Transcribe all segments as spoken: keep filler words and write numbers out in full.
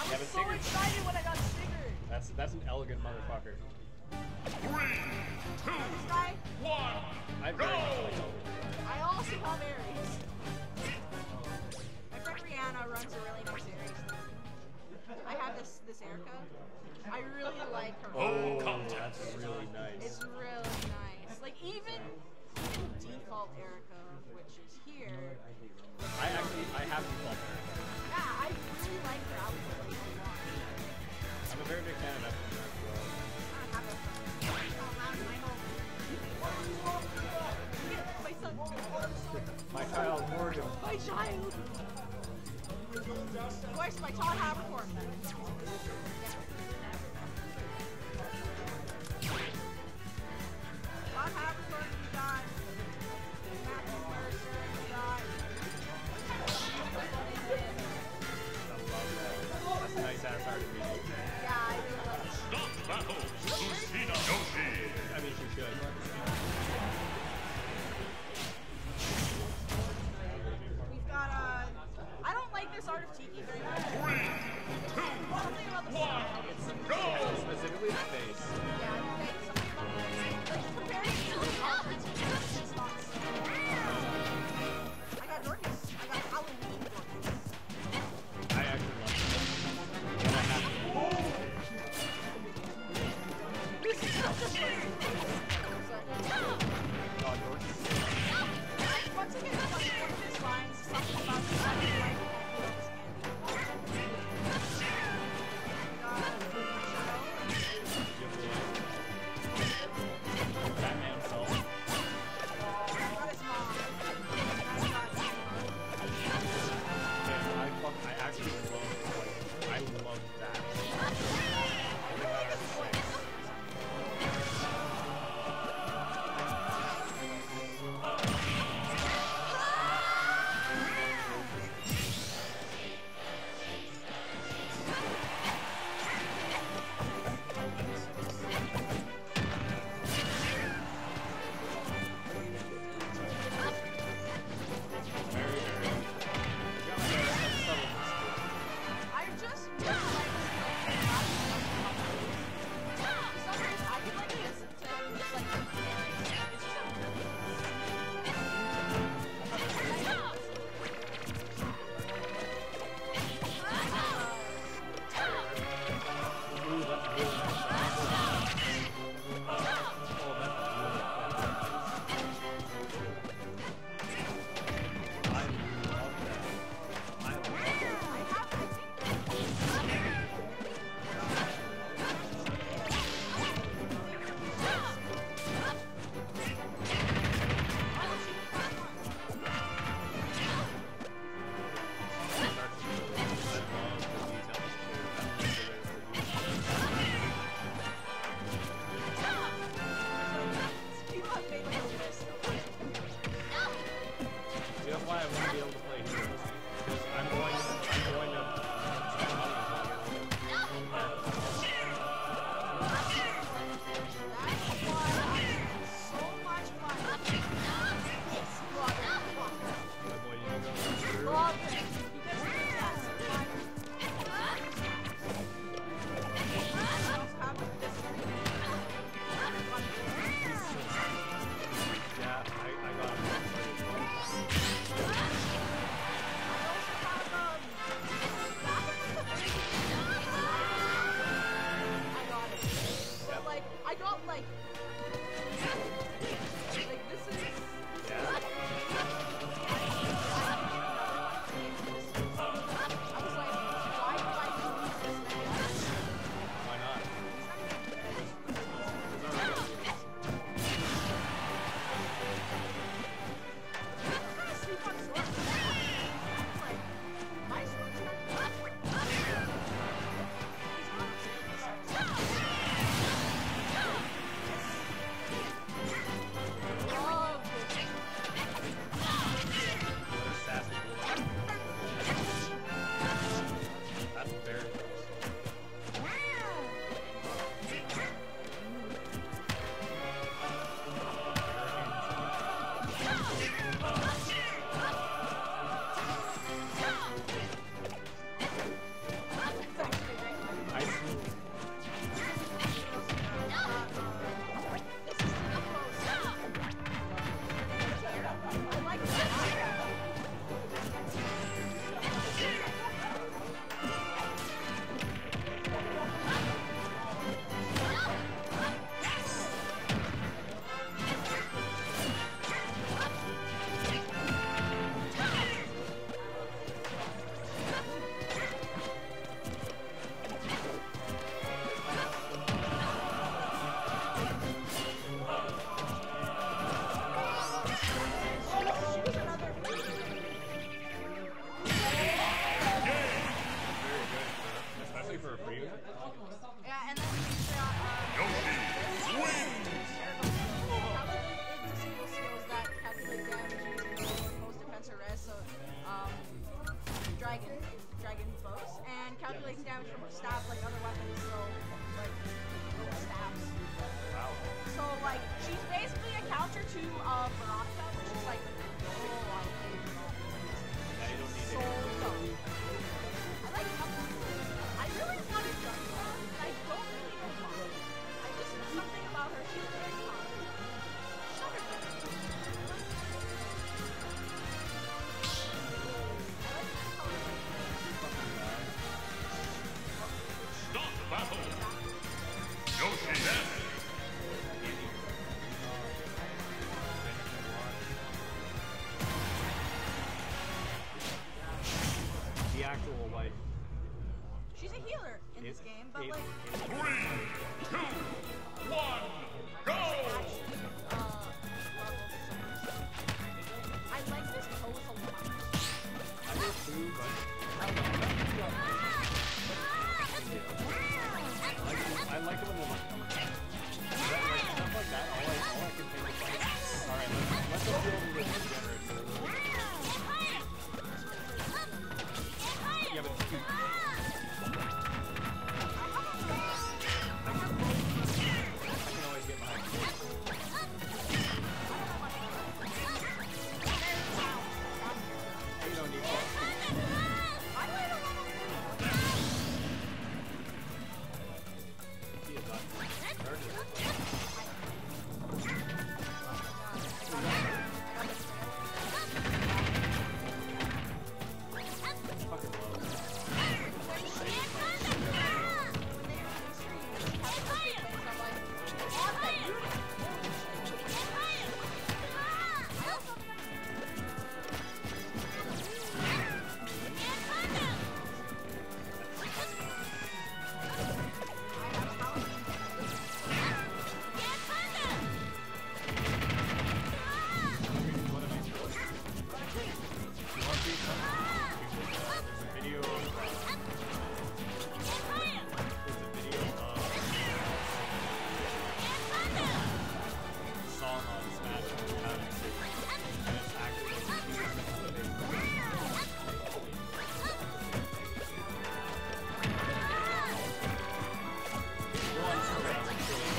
Yeah, was so Tigger's, excited when I got Tigger. that's that's an elegant motherfucker. Three, two, This guy, one, I go! very much like elegant. I also have Aries. My friend Rihanna runs a really nice Aries. I have this this Erica. I really like her. Oh, That's really nice. It's really nice. Like even even default Erica, which is here. I actually, I have default Erica. Yeah, I really like her outfit a lot. I'm a very big fan of that one as well. I don't have a phone. I don't have my home. My son. My child Morgan. My child. Of course, my Todd Havercorn. Todd Havercorn, we got Matthew Mercer, we got. That's a nice ass art of me. Yeah, I really like it. Stop battle! Susina Yoshi! I mean, she should. We've got, uh, I don't like this art of Tiki very much. Three, two, Something about the one, go! Specifically the face. Yeah, okay, something about the, like, comparing it to the outfits, it's just not the same. I got Dorcas. I got Halloween Dorcas. I actually love it. And I have to. This is such a shame. Oh, Dorcas. Once again, it's like one of his lines, something about the sun is like Batman himself. got his mom. And I fuck, I actually love, like, I love that. I think that is sick. Very, very. It's got like a, a subtleness to it. I just really like this thing. For some reason, I can like listen to him just like it's just a Ooh, that's really nice. Oh, that's really I love that. I love that. I have, I think people have made me this. See, that's why I want to be able to play heroes. Because I'm going to, I'm going to spend money until I get older. That's why I have so much money. My boy, you go through. Love it. Because it's just fun. I also have this thing. Yeah, I, I got it. But like, I got like, like this is. Yeah. I was like, why do I use this now? Why not? Sleep on sword. Like, my sword's not. comes from staff like other weapons, so like little staffs. Wow. So like she's basically a counter to uh Veronica, which is like oh I hate Veronica. Yeah, you don't need So it. dumb. I like I really wanted Jungle, and I don't really know why. I just something about her, she's very calm. She's not very good. Stop the battle. Yoshi Dash. The actual like She's a healer in this it- game, but it- like it- Three, two, one, go! uh I like this pose a lot. I do too, but I don't know. I like, I like it when they're like, that, like stuff like that. All I, all I can think is like, all right, let's let's go build with this generator. Yeah, but it's cute. I can always get behind it. You don't need that. She is not hurt yet. Fucking love. What am I doing? One piece, huh? There's a video of, uh, there's a video of a song on Smash called Having City. And it's actually one straight.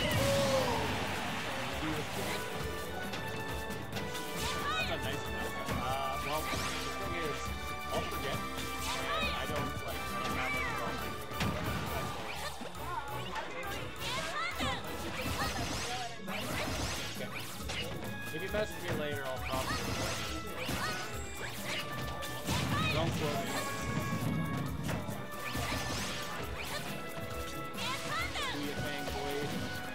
That's a nice amount. Uh, well, the thing is, I'll forget. And I don't, like, I don't have, like, problems. If you message me later, I'll probably. Don't quote me. Do your thing, boy.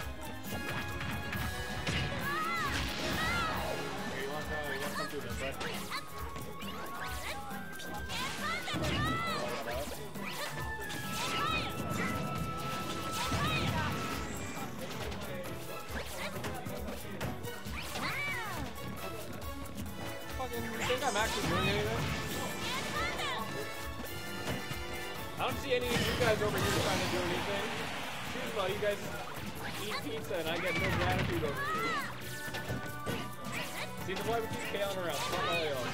Here, you want to, you want to come through this, right? Fucking, you think I'm actually doing anything? I don't see any of you guys over here trying to do anything. Seems like you guys eat pizza and I get no gratitude over here. See, that's why we keep Kalen around. Fuck all y'all.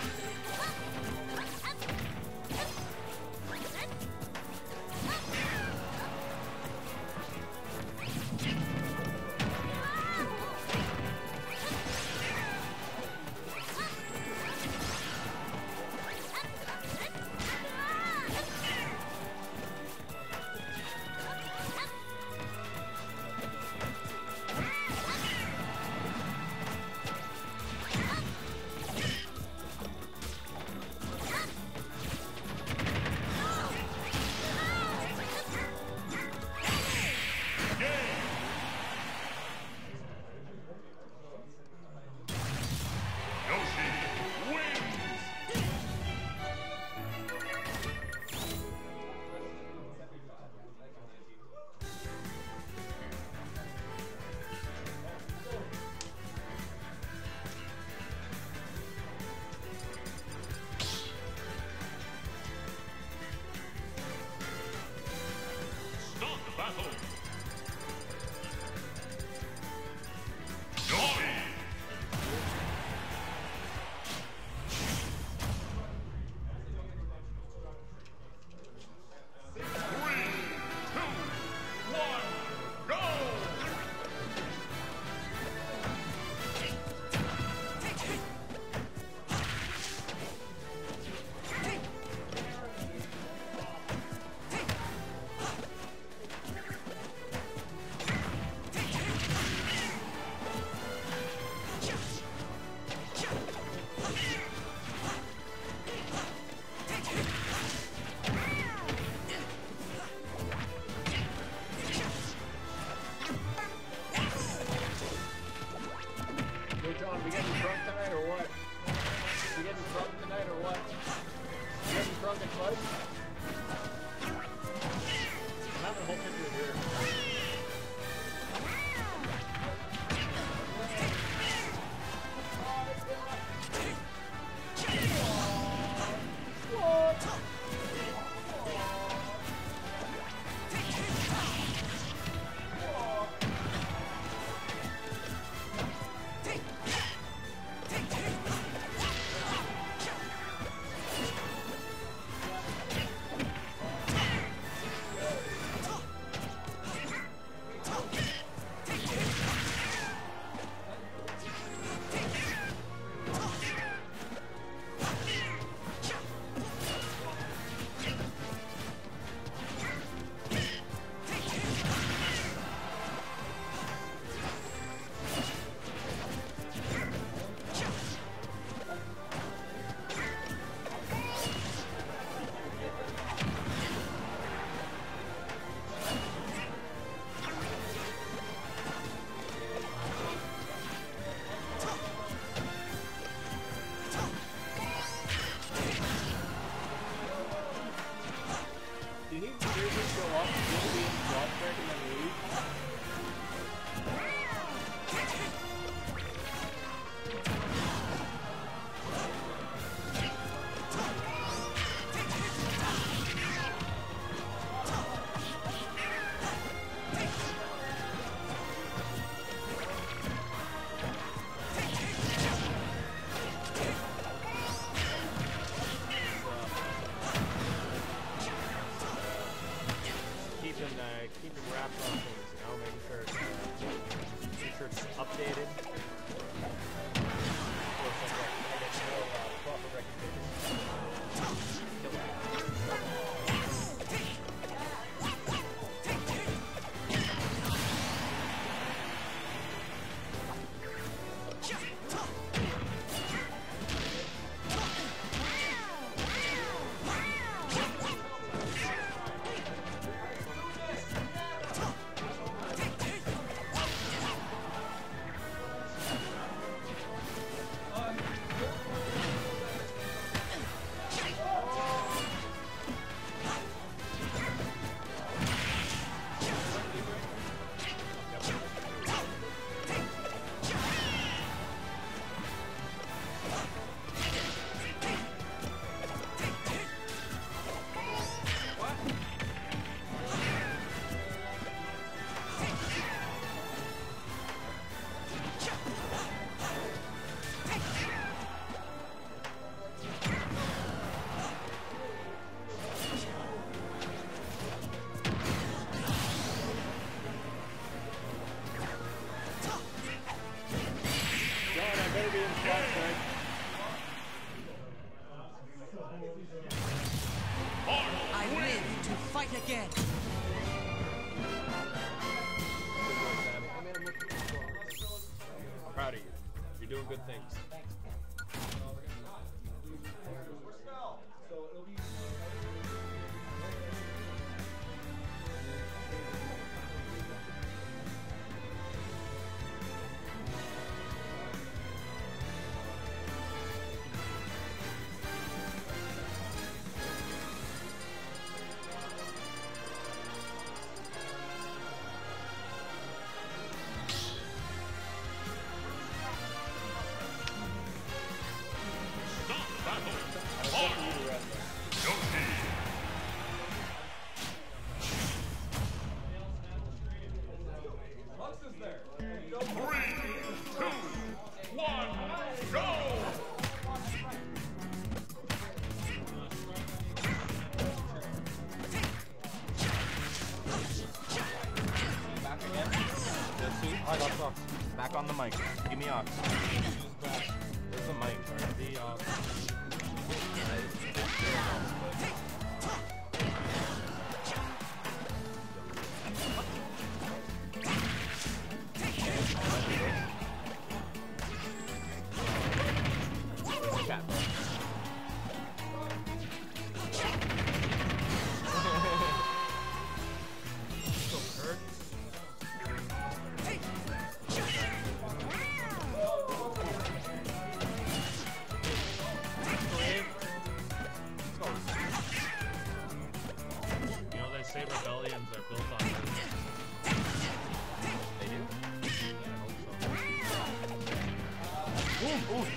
Yoshi wins! Start the battle! Yoshi! Three, been uh, keeping wraps on things, you know, making sure it's, uh, making sure it's updated. Of course, I get, I get no uh, proper recognition. Kill it. I live to fight again. I'm proud of you. You're doing good things. I got Ox. Back on the mic. Give me Ox. Where's the mic? Or the Ox? Cat. So hurt. Say rebellions are built on this. They do? Yeah, I hope so. Ooh, ooh.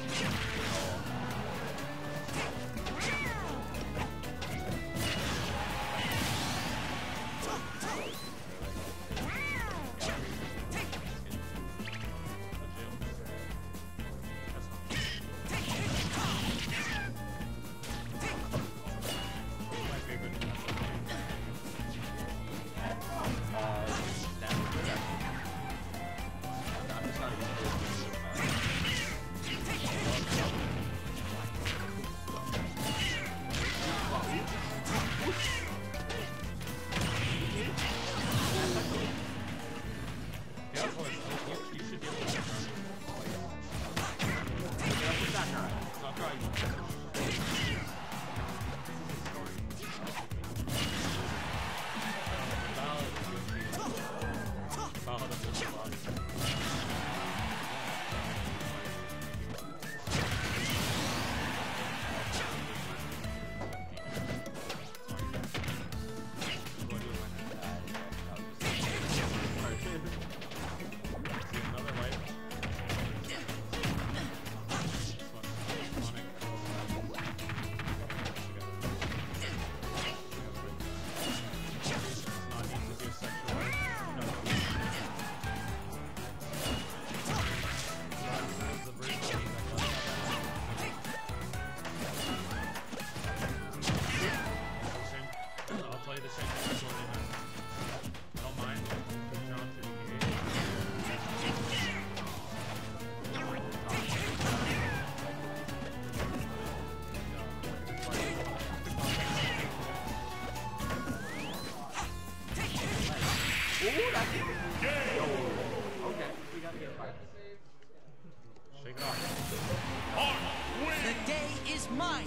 Ooh, that's it. Yo. Okay, we gotta get five. Shake it off. The day is mine.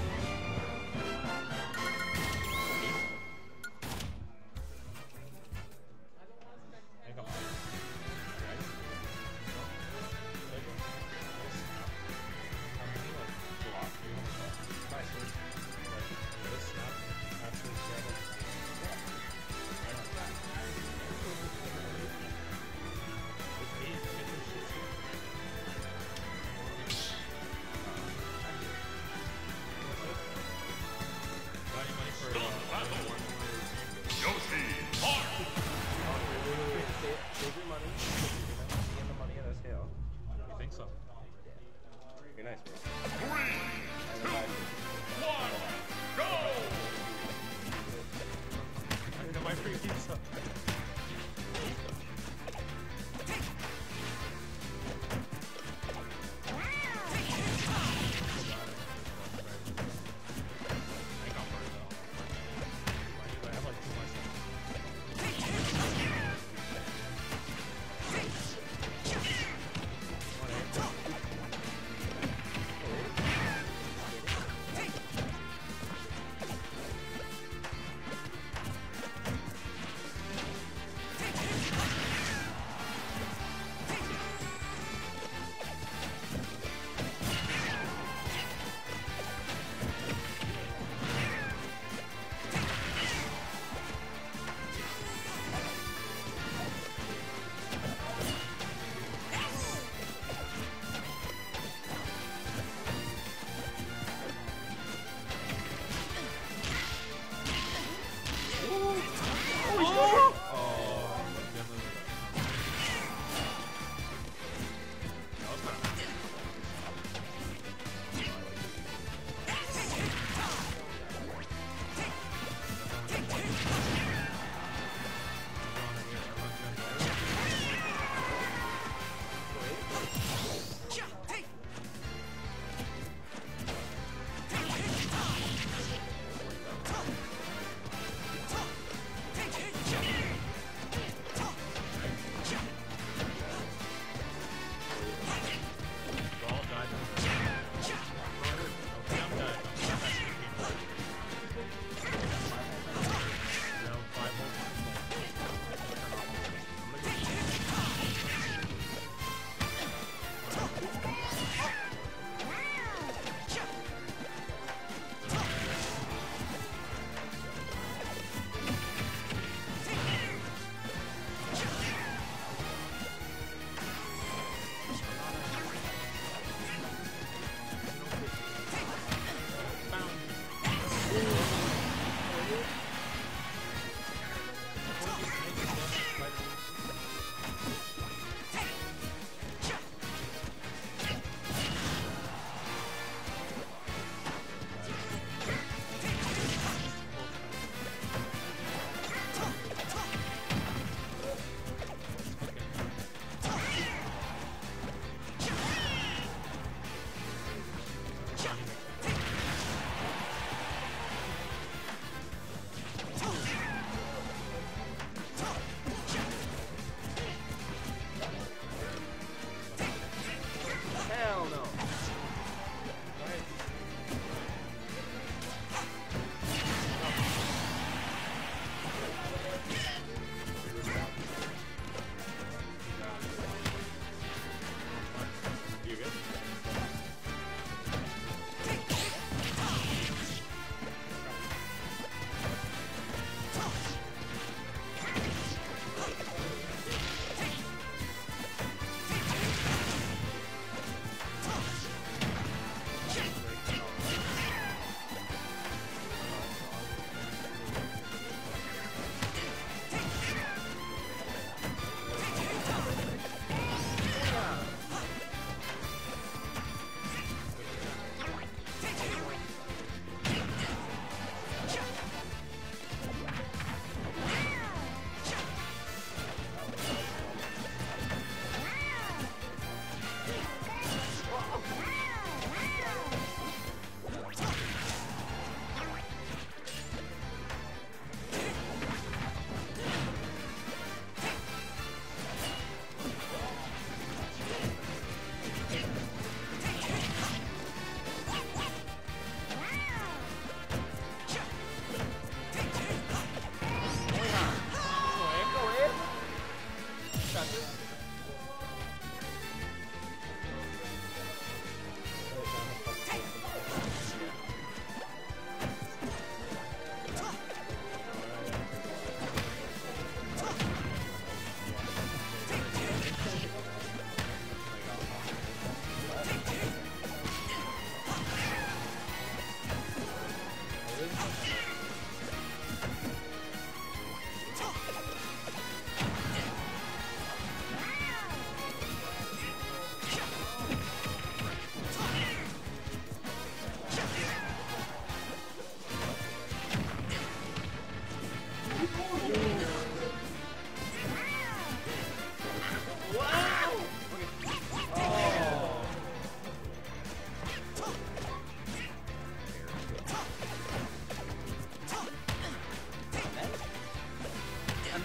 Make up. Yoshi, mark! Save your money. Get the money at S K L. You think so? You're nice, bro. Three, two, one, go! I got my free pizza.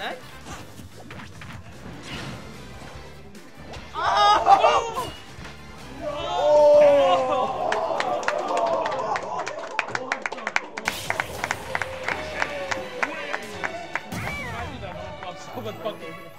heck? Oh! I do that one pop so much fucking.